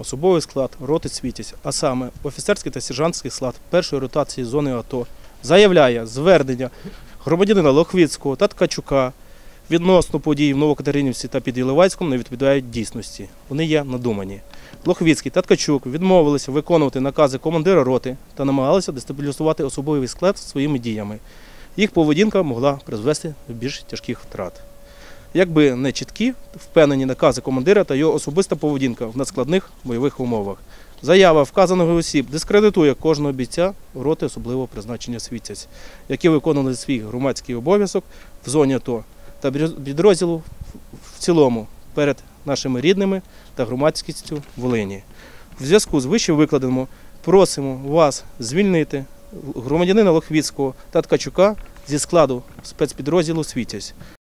особовий склад роти «Світязь», а саме офіцерський та сержантський склад першої ротації зони АТО, заявляє звернення громадянина Лохвицького та Ткачука відносно подій в Новокатеринівці та під Іловайськом не відповідають дійсності. Вони є надумані. Лохвицький та Ткачук відмовилися виконувати накази командира роти та намагалися дестабілізувати особовий склад своїми діями. Їх поведінка могла призвести до більш тяжких втрат. Якби не чіткі, впевнені накази командира та його особиста поведінка в надскладних бойових умовах. Заява вказаних осіб дискредитує кожного бійця роти особливого призначення «Світязь», які виконували свій громадський обов'язок в зоні АТО та підрозділу в цілому перед нашими рідними та громадськістю Волині. В зв'язку з вище викладеним просимо вас звільнити громадянина Лохвицького та Ткачука зі складу спецпідрозділу «Світязь».